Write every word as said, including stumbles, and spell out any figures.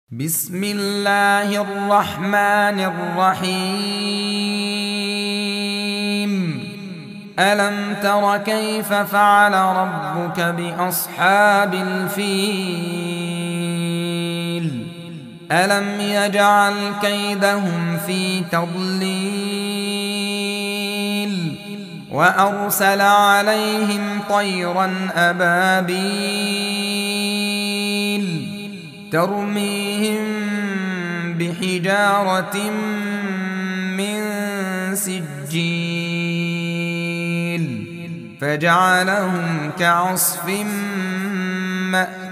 بسم الله الرحمن الرحيم. ألم تر كيف فعل ربك بأصحاب الفيل؟ ألم يجعل كيدهم في تضليل وأرسل عليهم طيرا أبابيل ترميهم بحجارة من سجيل فجعلهم كعصف مأكول.